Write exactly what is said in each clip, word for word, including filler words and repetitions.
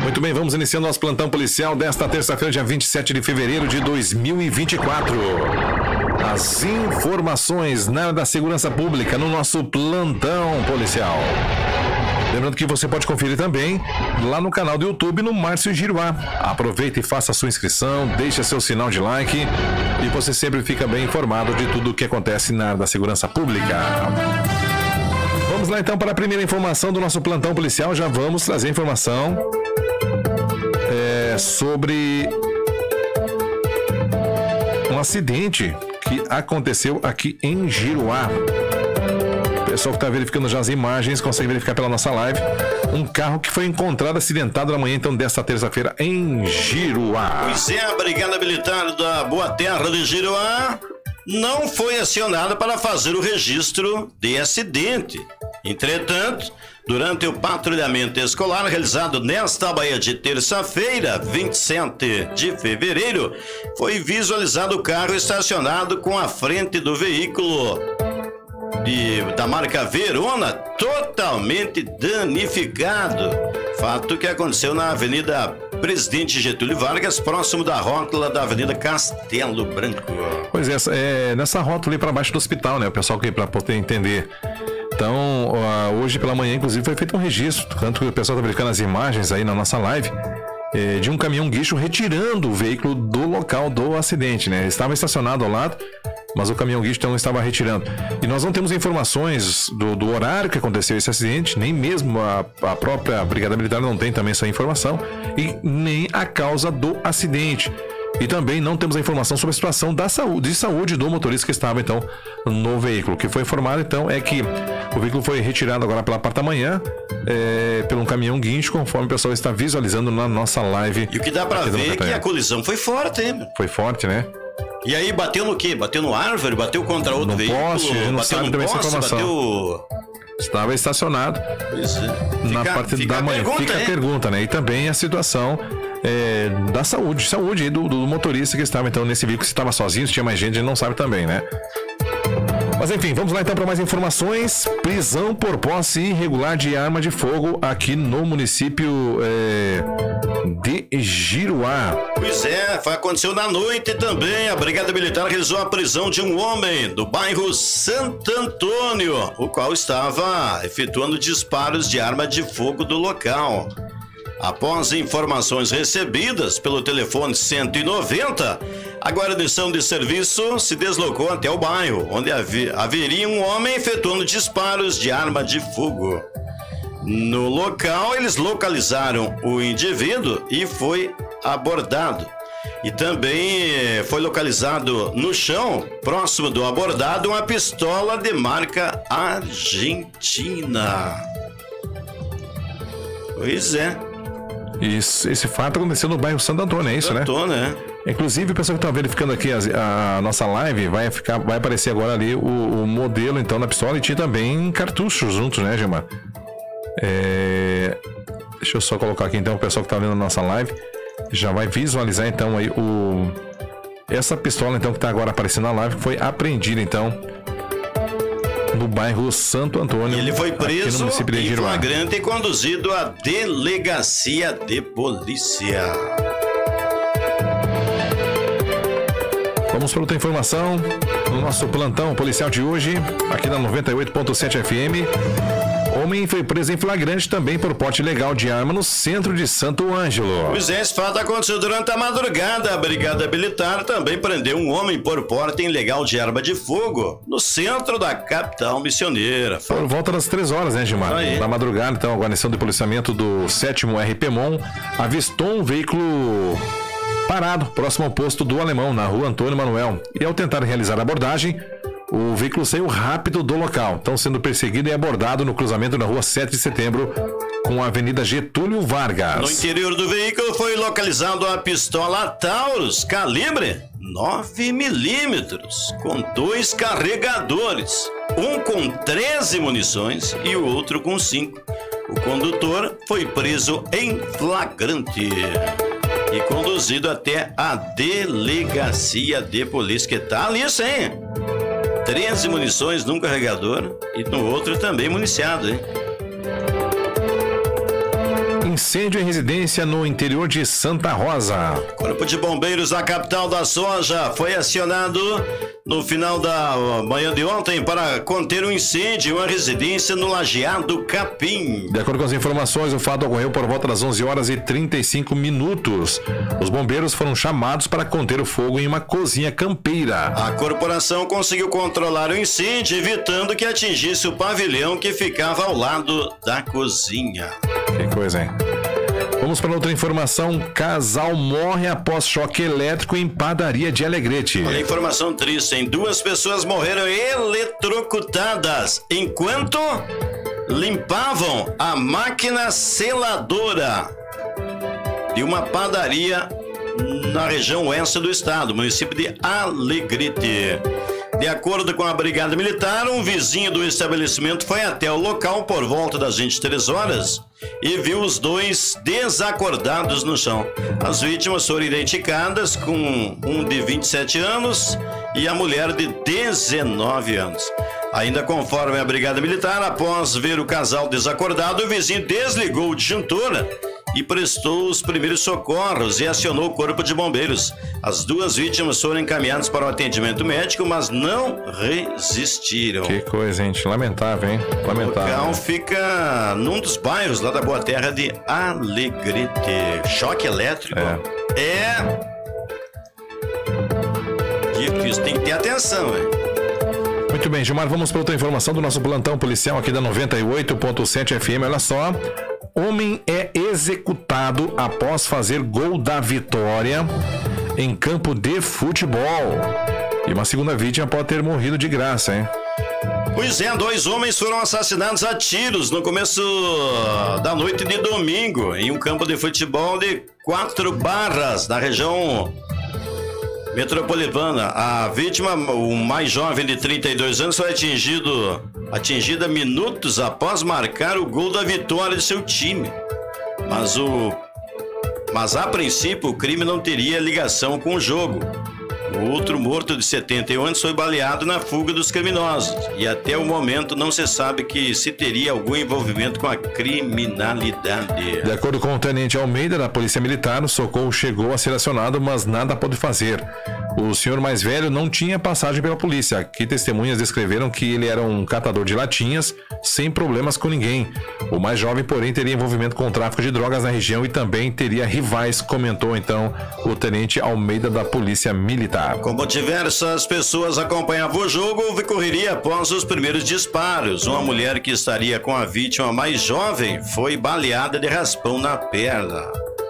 Muito bem, vamos iniciando nosso plantão policial desta terça-feira, dia vinte e sete de fevereiro de dois mil e vinte e quatro. As informações na área da segurança pública no nosso plantão policial. Lembrando que você pode conferir também lá no canal do YouTube, no Márcio Giruá. Aproveite e faça a sua inscrição, deixe seu sinal de like e você sempre fica bem informado de tudo o que acontece na área da segurança pública. Vamos lá então para a primeira informação do nosso plantão policial. Já vamos trazer informação é, sobre um acidente que aconteceu aqui em Giruá. O pessoal que está verificando já as imagens consegue verificar pela nossa live. Um carro que foi encontrado acidentado na manhã então desta terça-feira em Giruá. Pois é, a Brigada Militar da Boa Terra de Giruá não foi acionada para fazer o registro de acidente. Entretanto, durante o patrulhamento escolar realizado nesta manhã de terça-feira, vinte e sete de fevereiro, foi visualizado o carro estacionado com a frente do veículo de, da marca Verona totalmente danificado. Fato que aconteceu na Avenida Presidente Getúlio Vargas, próximo da rótula da Avenida Castelo Branco. Pois é, é nessa rótula ali para baixo do hospital, né? O pessoal que para poder entender. Então, hoje pela manhã, inclusive, foi feito um registro, tanto que o pessoal está verificando as imagens aí na nossa live, é, de um caminhão guincho retirando o veículo do local do acidente, né? Ele estava estacionado ao lado, mas o caminhão guincho então estava retirando. E nós não temos informações do, do horário que aconteceu esse acidente, nem mesmo a, a própria Brigada Militar não tem também essa informação, e nem a causa do acidente. E também não temos a informação sobre a situação da saúde, de saúde do motorista que estava então no veículo. O que foi informado então é que o veículo foi retirado agora pela parte da manhã é, pelo um caminhão guincho, conforme o pessoal está visualizando na nossa live. E o que dá pra ver é que a colisão foi forte, hein? Foi forte, né? E aí bateu no quê? Bateu no árvore? Bateu contra outro no veículo? Poste, não bateu sabe no também poste? essa informação. Bateu... Estava estacionado pois é. na fica, parte fica da manhã. Pergunta, fica é? a pergunta, né? E também a situação é, da saúde, saúde do, do motorista que estava então nesse veículo, se estava sozinho, se tinha mais gente, a gente não sabe também, né? Mas enfim, vamos lá então para mais informações. Prisão por posse irregular de arma de fogo aqui no município é, de Giruá. Pois é, aconteceu na noite também. A Brigada Militar realizou a prisão de um homem do bairro Santo Antônio, o qual estava efetuando disparos de arma de fogo do local. Após informações recebidas pelo telefone cento e noventa, a guarnição de serviço se deslocou até o bairro, onde haveria um homem efetuando disparos de arma de fogo. No local, eles localizaram o indivíduo e foi abordado. E também foi localizado no chão, próximo do abordado, uma pistola de marca Argentina. Pois é. Isso, esse fato aconteceu no bairro Santo Antônio, é isso, Santo Antônio, né? É. Inclusive, o pessoal que está verificando aqui a, a nossa live, vai, ficar, vai aparecer agora ali o, o modelo, então, da pistola, e tinha também cartuchos juntos, né, Gilmar? É... Deixa eu só colocar aqui, então, o pessoal que está vendo a nossa live já vai visualizar, então, aí o... essa pistola, então, que está agora aparecendo na live, que foi apreendida, então, no bairro Santo Antônio. Ele foi preso no município de em Giruá. flagrante e conduzido à delegacia de polícia. Vamos para outra informação no nosso plantão policial de hoje, aqui na noventa e oito ponto sete F M. Homem foi preso em flagrante também por porte ilegal de arma no centro de Santo Ângelo. Pois é, esse fato aconteceu durante a madrugada. A Brigada Militar também prendeu um homem por porte ilegal de arma de fogo no centro da capital missioneira. Por volta das três horas, né, Gilmar? Aí. Na madrugada, então, a guarnição de policiamento do sétimo R P M O N avistou um veículo parado próximo ao posto do Alemão, na rua Antônio Manuel. E ao tentar realizar a abordagem, o veículo saiu rápido do local, estão sendo perseguido e abordado no cruzamento na rua sete de setembro com a Avenida Getúlio Vargas. No interior do veículo foi localizado a pistola Taurus, calibre nove milímetros, com dois carregadores, um com treze munições e o outro com cinco. O condutor foi preso em flagrante e conduzido até a delegacia de polícia. Que tal isso, hein? treze munições num carregador e no outro também municiado, hein? incêndio em residência no interior de Santa Rosa. Corpo de Bombeiros da capital da Soja foi acionado no final da manhã de ontem para conter um incêndio em uma residência no Lajeado Capim. De acordo com as informações, o fato ocorreu por volta das onze horas e trinta e cinco minutos. Os bombeiros foram chamados para conter o fogo em uma cozinha campeira. A corporação conseguiu controlar o incêndio, evitando que atingisse o pavilhão que ficava ao lado da cozinha. Que coisa, hein? Vamos para outra informação. Casal morre após choque elétrico em padaria de Alegrete. Olha, informação triste, hein? Duas pessoas morreram eletrocutadas enquanto limpavam a máquina seladora de uma padaria na região oeste do estado, município de Alegrete. De acordo com a Brigada Militar, um vizinho do estabelecimento foi até o local por volta das vinte e três horas e viu os dois desacordados no chão. As vítimas foram identificadas com um de vinte e sete anos e a mulher de dezenove anos. Ainda conforme a Brigada Militar, após ver o casal desacordado, o vizinho desligou o disjuntor e prestou os primeiros socorros e acionou o corpo de bombeiros. As duas vítimas foram encaminhadas para o atendimento médico, mas não resistiram. Que coisa, gente. Lamentável, hein? Lamentável. O local fica num dos bairros lá da Boa Terra de Alegrete. Choque elétrico. É. É difícil, tem que ter atenção, hein? Muito bem, Gilmar, vamos para outra informação do nosso plantão policial aqui da noventa e oito ponto sete F M. Olha só. Homem é executado após fazer gol da vitória em campo de futebol. E uma segunda vítima pode ter morrido de graça, hein? Pois é, dois homens foram assassinados a tiros no começo da noite de domingo em um campo de futebol de Quatro Barras, na região metropolitana. A vítima, o mais jovem de trinta e dois anos, foi atingido, atingida minutos após marcar o gol da vitória de seu time. Mas, o, mas a princípio o crime não teria ligação com o jogo. O outro morto de setenta e um anos foi baleado na fuga dos criminosos e até o momento não se sabe que se teria algum envolvimento com a criminalidade. De acordo com o tenente Almeida da Polícia Militar, o socorro chegou a ser acionado, mas nada pôde fazer. O senhor mais velho não tinha passagem pela polícia. Aqui testemunhas descreveram que ele era um catador de latinhas, sem problemas com ninguém. O mais jovem, porém, teria envolvimento com o tráfico de drogas na região e também teria rivais, comentou então o tenente Almeida da Polícia Militar. Como diversas pessoas acompanhavam o jogo, houve correria após os primeiros disparos. Uma mulher que estaria com a vítima mais jovem foi baleada de raspão na perna.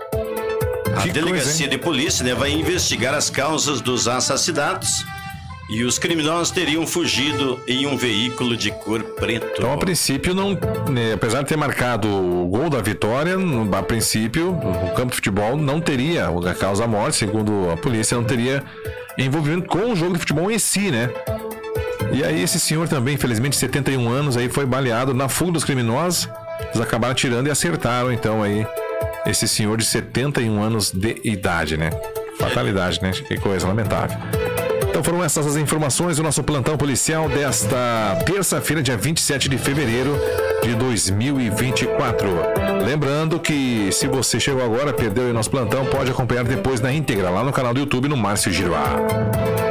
A Que delegacia coisa, de polícia, né, vai investigar as causas dos assassinatos e os criminosos teriam fugido em um veículo de cor preto. Então, a princípio, não, né, apesar de ter marcado o gol da vitória, a princípio, o campo de futebol não teria a causa morte, segundo a polícia, não teria envolvimento com o jogo de futebol em si, né? E aí esse senhor também, infelizmente, setenta e um anos, aí foi baleado na fuga dos criminosos. Eles acabaram atirando e acertaram, então, aí, esse senhor de setenta e um anos de idade, né? Fatalidade, né? Que coisa lamentável. Então foram essas as informações do nosso plantão policial desta terça-feira, dia vinte e sete de fevereiro de dois mil e vinte e quatro. Lembrando que se você chegou agora, perdeu o nosso plantão, pode acompanhar depois na íntegra lá no canal do YouTube no Márcio Giroá.